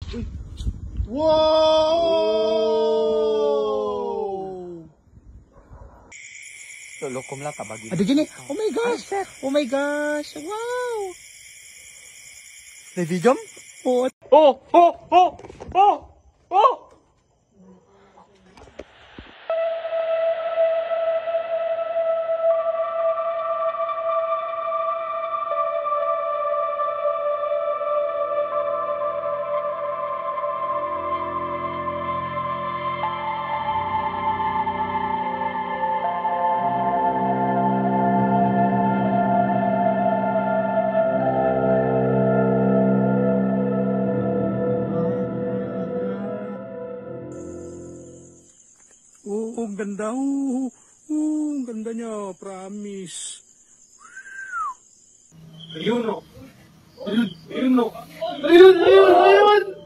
Wow! Lokom lang tabagi. Ada gini. Oh my gosh. Oh my gosh. Wow. May video? Oh. Oh! Oh! Oh! Oh! Oh! Oh, ang ganda. Oh, ang ganda niya. Promise. Ayun o. Ayun o. Ayun! Ayun! Ayun!